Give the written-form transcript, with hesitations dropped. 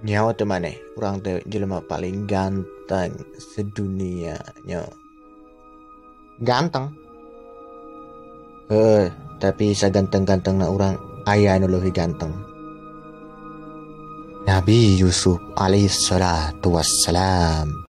Nyawa teman orang teh jelema paling ganteng sedunia nyawa. Ganteng. Tapi saganteng-ganteng na orang ayah nu leuwih ganteng. Nabi Yusuf alaihi salatu wassalam.